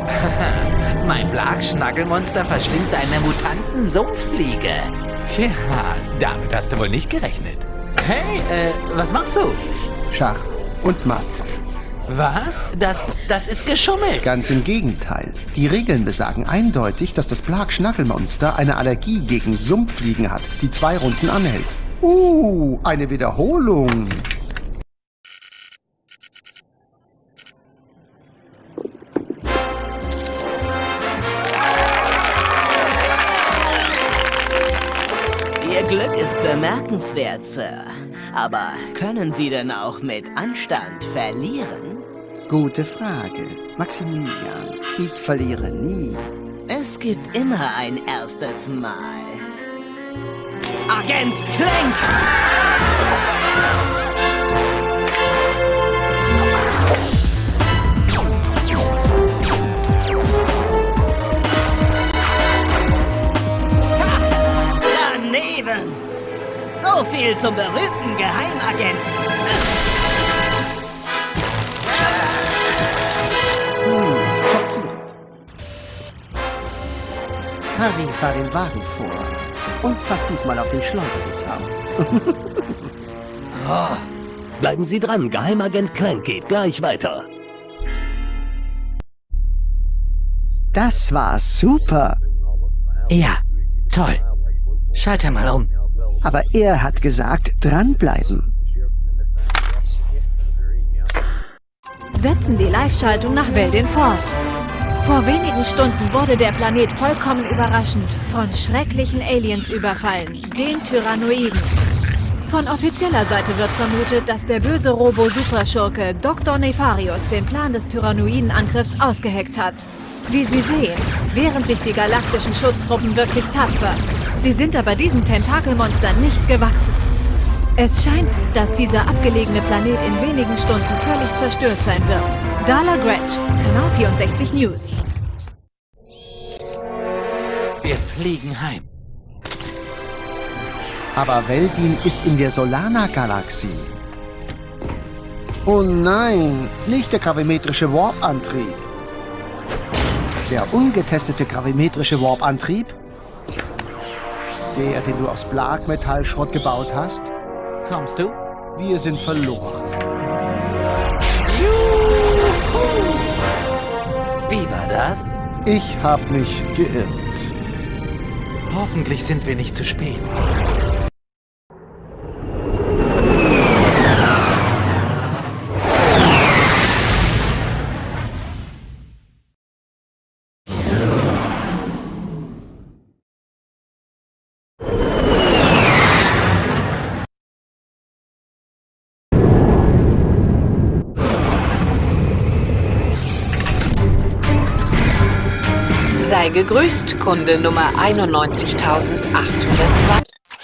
Mein Blag-Schnaggelmonster verschlingt eine mutanten Sumpffliege. Tja, damit hast du wohl nicht gerechnet. Hey, was machst du? Schach und Matt. Was? Das ist geschummelt. Ganz im Gegenteil. Die Regeln besagen eindeutig, dass das Blag-Schnaggelmonster eine Allergie gegen Sumpffliegen hat, die 2 Runden anhält. Eine Wiederholung. Ihr Glück ist bemerkenswert, Sir. Aber können Sie denn auch mit Anstand verlieren? Gute Frage. Maximilian, ich verliere nie. Es gibt immer ein erstes Mal. Agent Clank! Daneben! So viel zum berühmten Geheimagenten. Schockierend. Harry, fahr den Wagen vor. Und pass diesmal auf den Schleudersitz auf. Bleiben Sie dran, Geheimagent Clank geht gleich weiter. Das war super. Ja, toll. Schalte mal um. Aber er hat gesagt, dranbleiben. Setzen die Live-Schaltung nach Weldin fort. Vor wenigen Stunden wurde der Planet vollkommen überraschend von schrecklichen Aliens überfallen, den Tyrannoiden. Von offizieller Seite wird vermutet, dass der böse Robo-Superschurke Dr. Nefarius den Plan des Tyrannoiden-Angriffs ausgeheckt hat. Wie Sie sehen, wehren sich die galaktischen Schutztruppen wirklich tapfer. Sie sind aber diesem Tentakelmonster nicht gewachsen. Es scheint, dass dieser abgelegene Planet in wenigen Stunden völlig zerstört sein wird. Darla Gretsch, Kanal 64 News. Wir fliegen heim. Aber Weldin ist in der Solana-Galaxie. Oh nein, nicht der gravimetrische Warp-Antrieb. Der ungetestete gravimetrische Warp-Antrieb? Der, den du aus Blag-Metallschrott gebaut hast? Kommst du? Wir sind verloren. Juhu! Wie war das? Ich hab mich geirrt. Hoffentlich sind wir nicht zu spät. Sei gegrüßt, Kunde Nummer 91.802.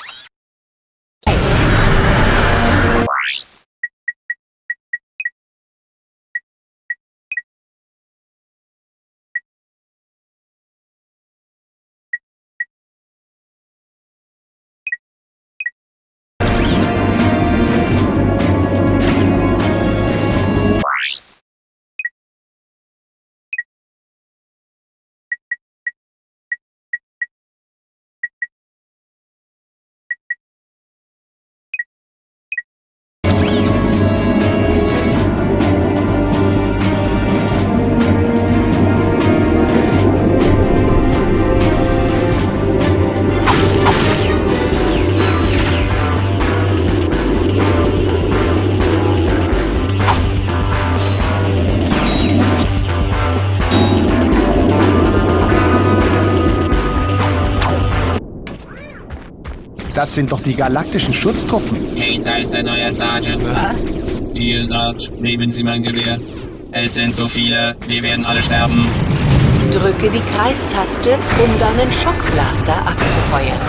Das sind doch die galaktischen Schutztruppen. Hey, da ist der neue Sergeant. Was? Hier, Sarge, nehmen Sie mein Gewehr. Es sind so viele, wir werden alle sterben. Drücke die Kreistaste, um deinen Schockblaster abzufeuern.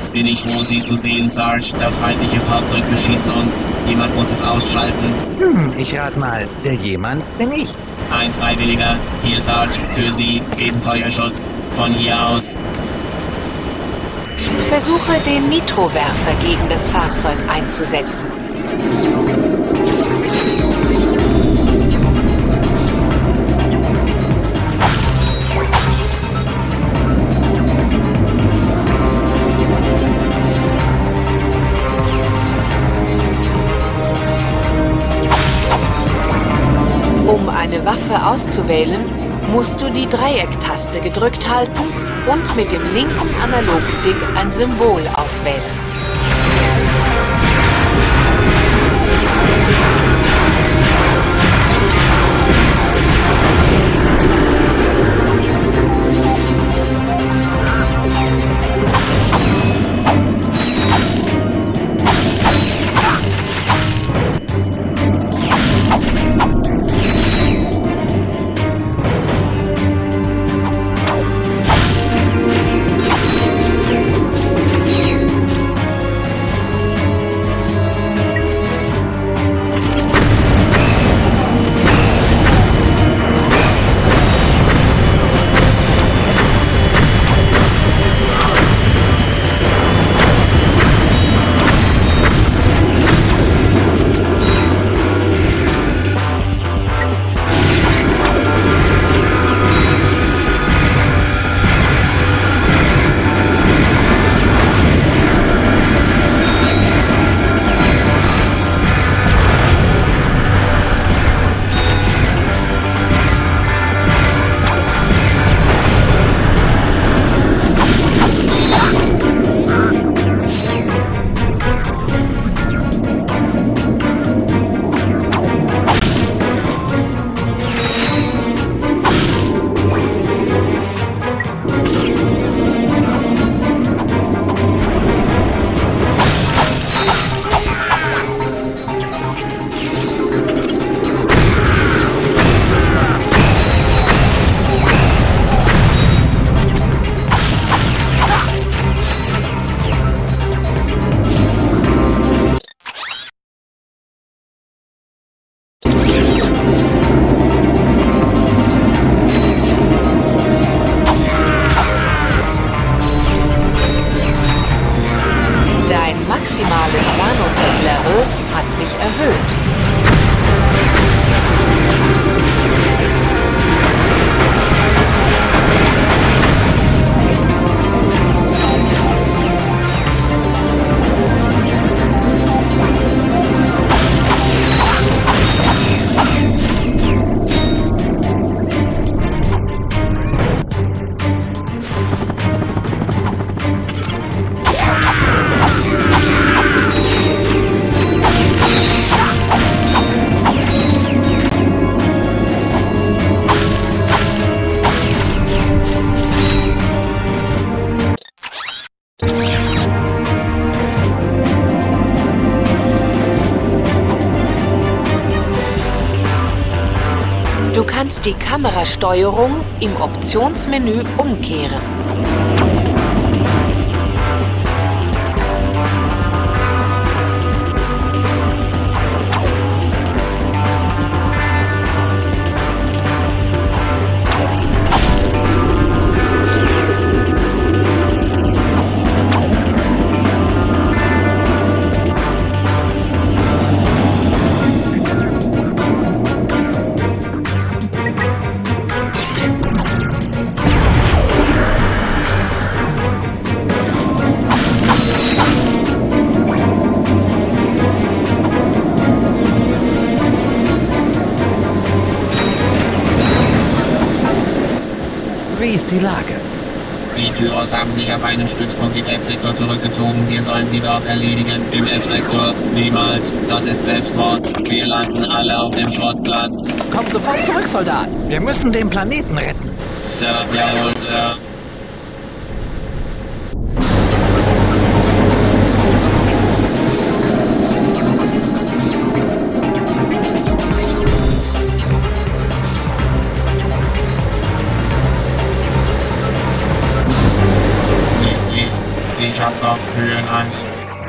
Bin ich froh, Sie zu sehen, Sarge. Das feindliche Fahrzeug beschießt uns. Jemand muss es ausschalten. Ich rat mal, der jemand bin ich. Ein Freiwilliger. Hier, Sarge. Für Sie. Geben Feuerschutz. Von hier aus. Versuche, den Nitrowerfer gegen das Fahrzeug einzusetzen. Um eine Waffe auszuwählen, musst du die Dreiecktaste gedrückt halten und mit dem linken Analogstick ein Symbol auswählen. Du kannst die Kamerasteuerung im Optionsmenü umkehren. Wie ist die Lage? Die Tyros haben sich auf einen Stützpunkt im F-Sektor zurückgezogen. Wir sollen sie dort erledigen. Im F-Sektor? Niemals. Das ist Selbstmord. Wir landen alle auf dem Schrottplatz. Kommt sofort zurück, Soldat. Wir müssen den Planeten retten. Sir, jawohl, Sir. Ich hab doch Höhenangst.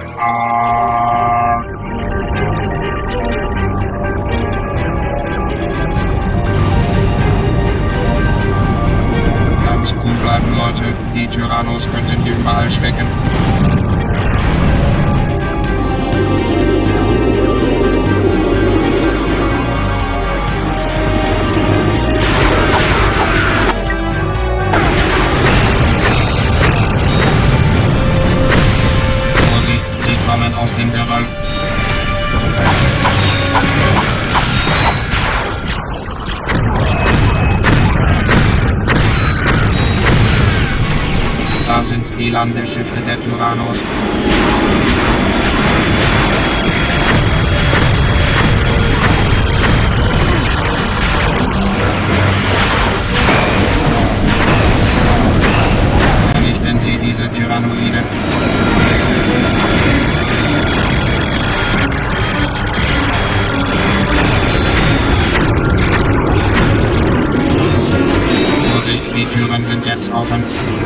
Ganz cool bleiben, Leute. Die Tyrannos könnten hier überall stecken. Aus dem Geröll. Da sind die Landeschiffe der Tyrannos. Vernichten Sie diese Tyrannoide. Die Türen sind jetzt offen.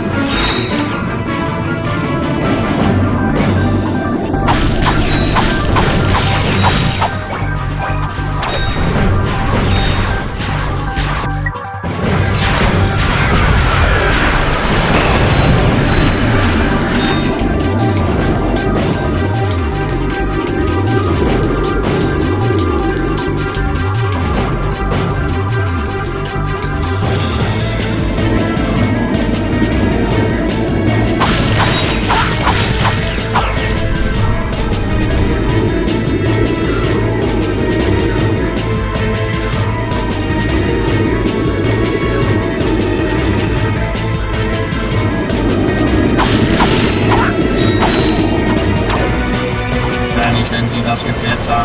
Wenn Sie das Gefährt sagen.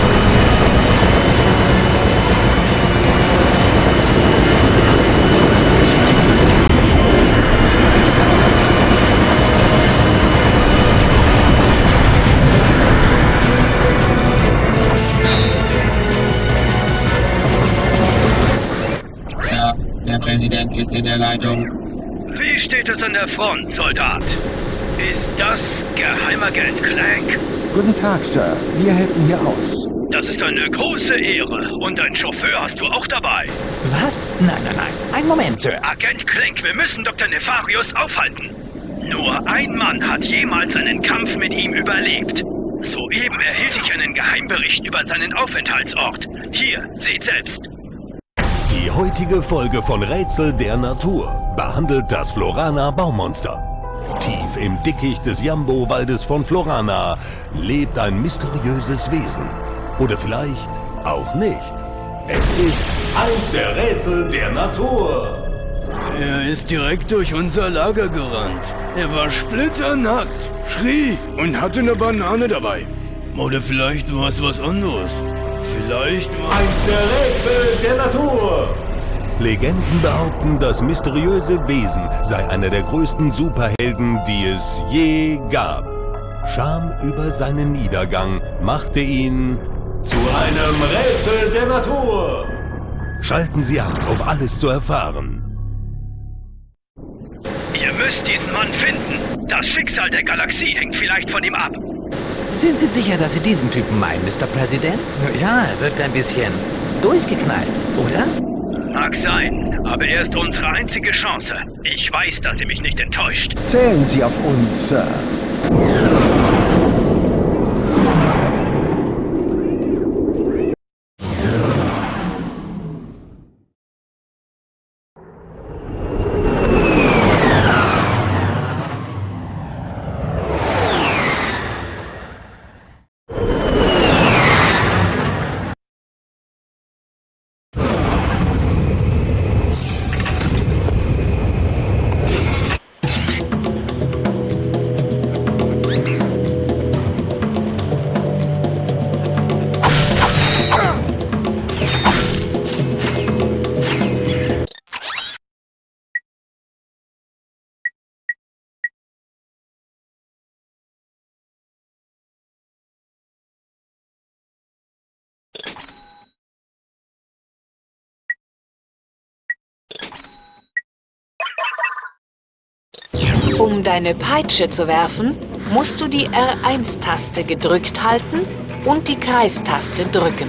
Sir, der Präsident ist in der Leitung. Wie steht es an der Front, Soldat? Ist das Geheimagent Clank? Guten Tag, Sir. Wir helfen hier aus. Das ist eine große Ehre. Und deinen Chauffeur hast du auch dabei. Was? Nein. Einen Moment, Sir. Agent Clank, wir müssen Dr. Nefarius aufhalten. Nur ein Mann hat jemals einen Kampf mit ihm überlebt. Soeben erhielt ich einen Geheimbericht über seinen Aufenthaltsort. Hier, seht selbst. Die heutige Folge von Rätsel der Natur behandelt das Florana-Baumonster. Tief im Dickicht des Jambo-Waldes von Florana lebt ein mysteriöses Wesen. Oder vielleicht auch nicht. Es ist eins der Rätsel der Natur. Er ist direkt durch unser Lager gerannt. Er war splitternackt, schrie und hatte eine Banane dabei. Oder vielleicht war es was anderes. Vielleicht war eins der Rätsel der Natur. Legenden behaupten, das mysteriöse Wesen sei einer der größten Superhelden, die es je gab. Scham über seinen Niedergang machte ihn zu einem Rätsel der Natur. Schalten Sie ab, um alles zu erfahren. Ihr müsst diesen Mann finden. Das Schicksal der Galaxie hängt vielleicht von ihm ab. Sind Sie sicher, dass Sie diesen Typen meinen, Mr. Präsident? Ja, er wirkt ein bisschen durchgeknallt, oder? Mag sein, aber er ist unsere einzige Chance. Ich weiß, dass sie mich nicht enttäuscht. Zählen Sie auf uns, Sir. Um deine Peitsche zu werfen, musst du die R1-Taste gedrückt halten und die Kreistaste drücken.